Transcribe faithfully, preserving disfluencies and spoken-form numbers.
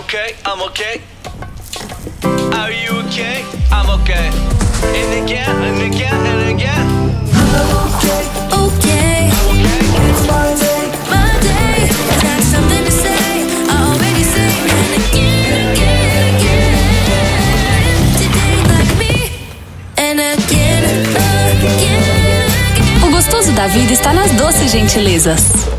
okay, I'm okay. Are you okay? I'm okay. And again, and again, and again. I'm okay. Okay. I'm okay. It's my day. My day. I got something to say. I already say and again, again, again. Today like me. And again, again, again. O gostoso da vida está nas doces gentilezas.